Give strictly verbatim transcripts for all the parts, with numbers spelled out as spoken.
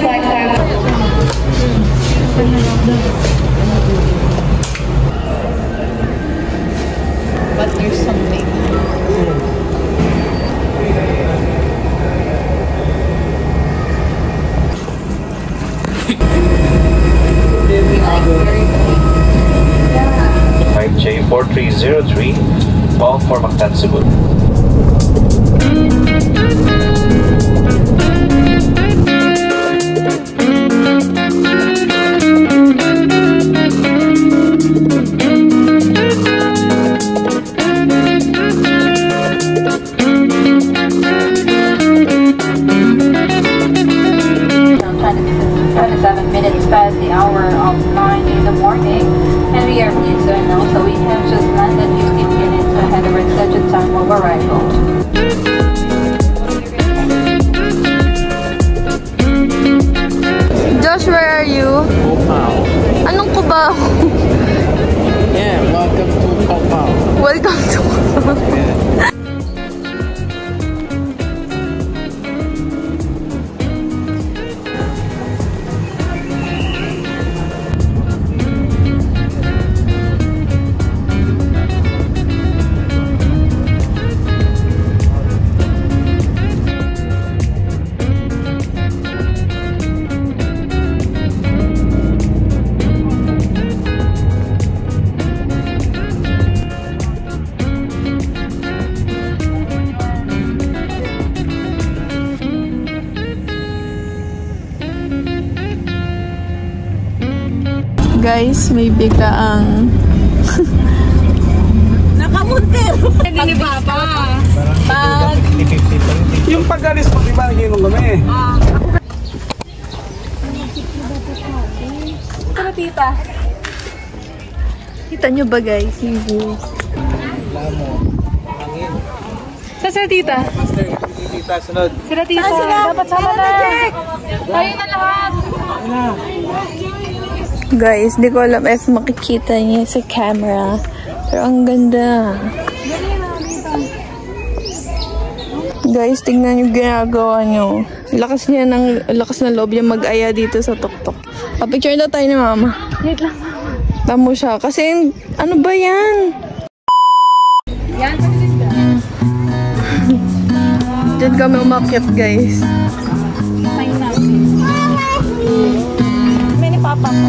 But there's something. five J four three zero three, call for Mactan Cebu. twenty-seven minutes past the hour of nine in the morning, and we are pleased to announce that we have just landed fifteen minutes ahead of our scheduled time of arrival. Josh, where are you? Copao. Anong Cubao? Yeah, welcome to Copao. Welcome to Cubao. Yeah. Guys, may biglaang Nakamuntir! Hindi ni Papa. Pag... Yung pag-alis mo, di ba naginom kami? Ah. Pero tita. kita nyo ba guys? Yung view. Sa sila tita? Tita, sunod. Sila tita. Dapat sama na. Tayo na lahat. Guys, di ko alam if makikita niya sa camera. Pero ang ganda. Guys, tingnan yung ginagawa nyo. Lakas niya ng, lakas ng loob niya mag-aya dito sa tuktok. Pa-picture na tayo ni mama. Wait lang, mama. Tamo siya. Kasi, ano ba yan? Yan. Diyan kami umakyat, guys. Tayo natin. May ni Papa ko.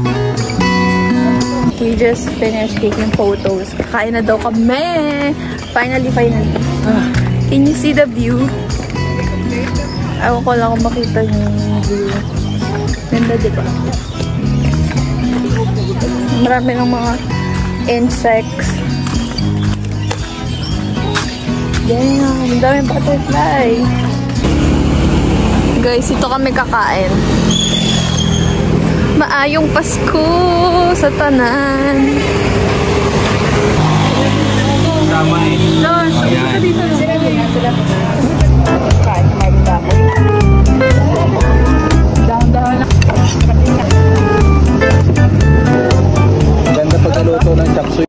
We just finished taking photos. Kakain na daw kami. Finally, finally. Can you see the view? Ewan ko lang kung makita niyo yung view. Ganda, diba? Marami ng mga insects. Damn, ang daming butterfly. Guys, ito kami kakain. Maayong Pasko sa tanan. Tama eh. Ganda pagkaluto ng chapsuy.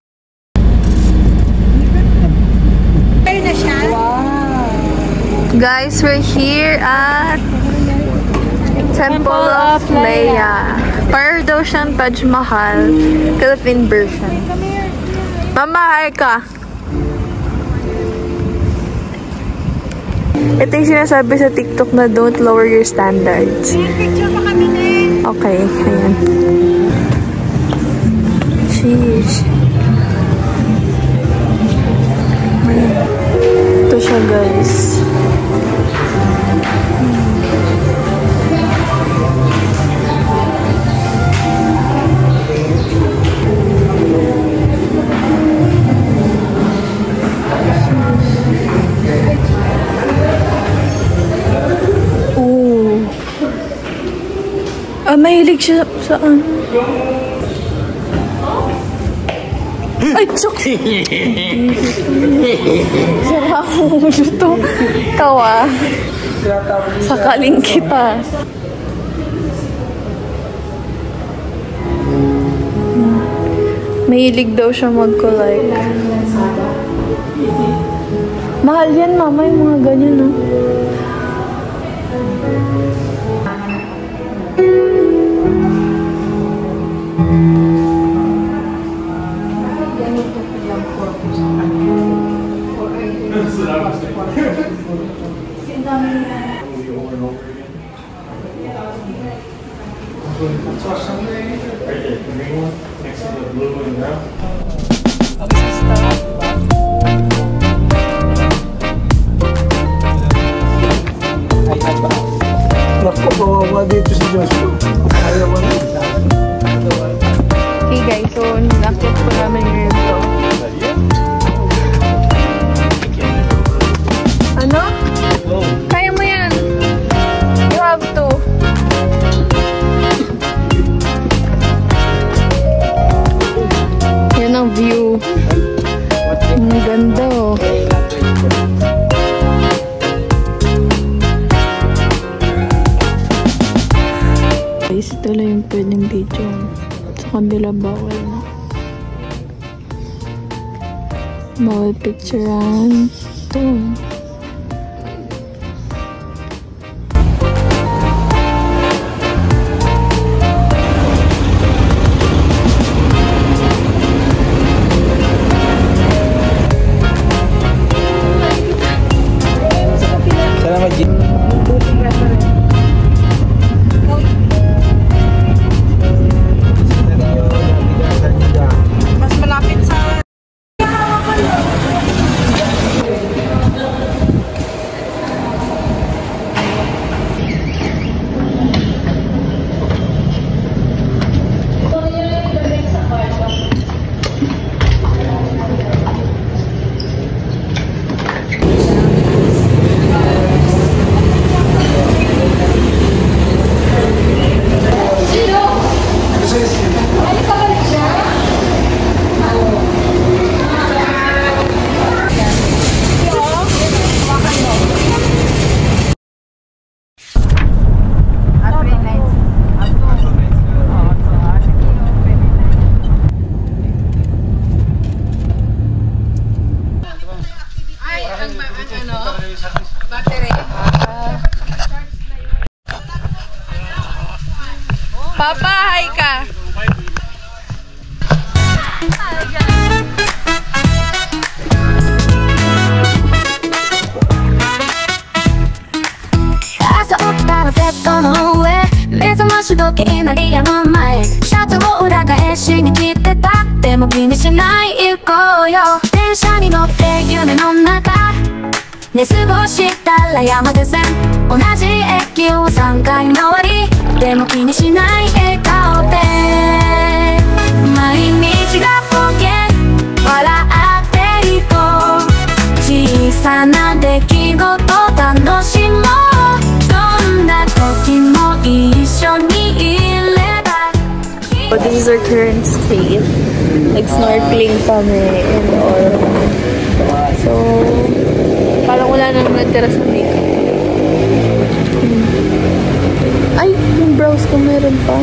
Guys, we're here at Temple of Leia. Para daw siyang Taj Mahal, Philippine version. Mama, hi ka! Ito yung sinasabi sa TikTok na don't lower your standards. Okay, ayan. Sheesh. Ayan. Ito siya, guys. Ah, mahilig siya saan? Ay, chok! Sira mo ito. Tawa. Sakaling kita. Mahilig daw siya mag-collect. Mahal yan, mama, yung mga ganyan, no? Naku, kawawa dito si Joshua. Ayaw mo na. Okay guys, so nakit po namin ngayon to. Ano? Kaya mo yan. You have to. Yan ang view. Ang ganda oh. Guys, ito lang yung pwedeng video. Sa kabila bawal na. Bawal picturean. Ito. Salamat, G. Mas malapit sa... Papa, hi ka! 朝起きたらベッドの上目覚まし時計鳴りやむ前シャツを裏返しに切ってたでも気にしない行こうよ電車に乗って夢の中寝過ごしたら山手線同じ駅をさんかい回りでも気にしない笑顔で毎日が冒険笑っていこう小さな出来事楽しもうどんな時も一緒にいれば So this is our current state. Nag-snorkeling kami and all. So, parang wala nang natira sa makeup. Ay, yung brows ko meron pa.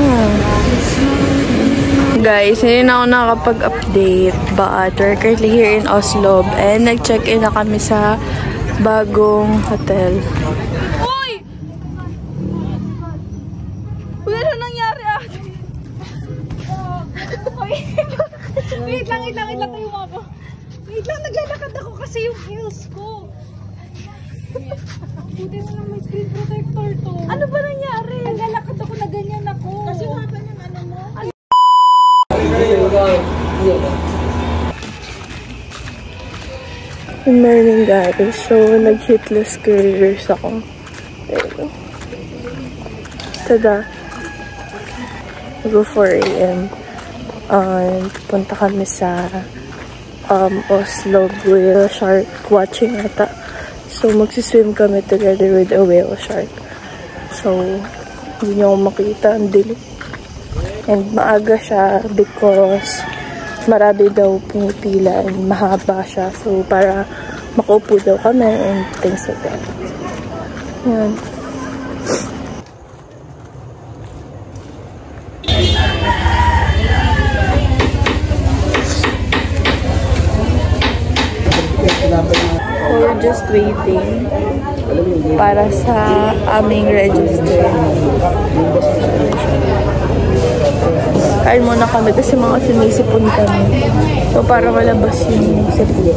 Guys, hindi na ako nakapag-update. But we're currently here in Oslo. And nag-check-in na kami sa bagong hotel. Uy! Uy, ano nangyari ate? Wait lang, wait lang, wait lang tayo ako. Wait lang, naglalakad ako kasi yung heels ko. Buti na lang may screen protector to. Ano ba nangyari? Naglalakad ako na ganyan ako. Kasi yung haba ng ano mo. Good morning guys. So, nag-hitless careers ako. There you go. Tada. Go four A M And punta kami sa um, Oslo whale shark watching ata. So, magsiswim kami together with a whale shark. So, hindi niyo ako makita. Ang dilim. And maaga siya because marami daw pumipila and mahaba siya. So, para makaupo daw kami and things like that. Yan. We're just waiting para sa aming register. Kain muna kami kasi mga sinisipon kami. So, para malabas yung sipon.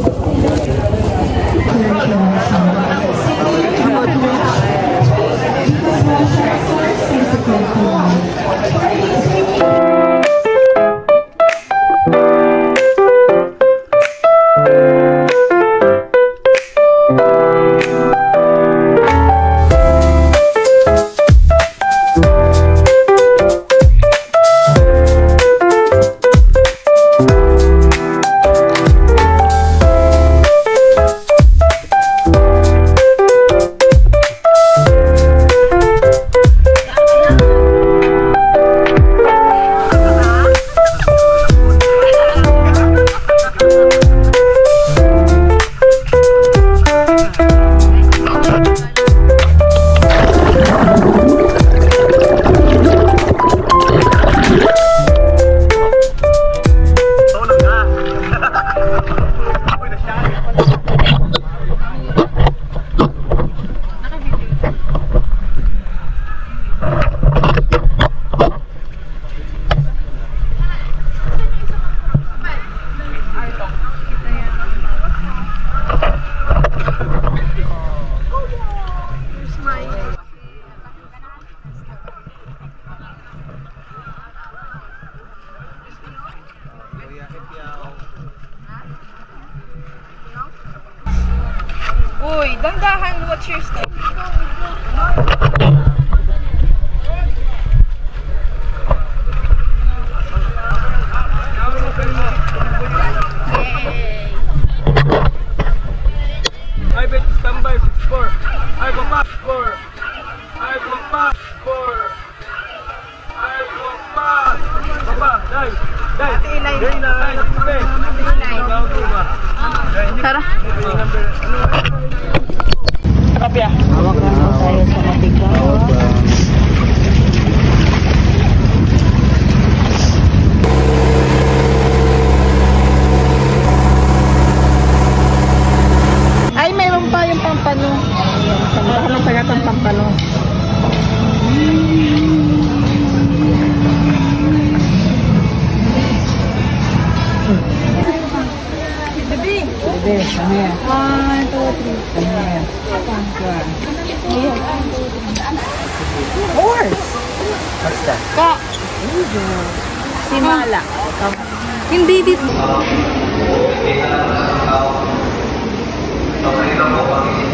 Uy, dandahan. What's your step? I bet standby score. I go back score. I go back score. I go back. Papa, dai. Dai. Dai na ay pe. Tara. Kapya. Hawak lang po tayo sa Matigaw. Ay, mayroon pa yung pampano. Baka masagat ang pampano. Bebe. Bebe, kami yan. One, two, three. Kami yan. Horse. What's that? Ka. Simala. Hindi dito. Okay lang po kami.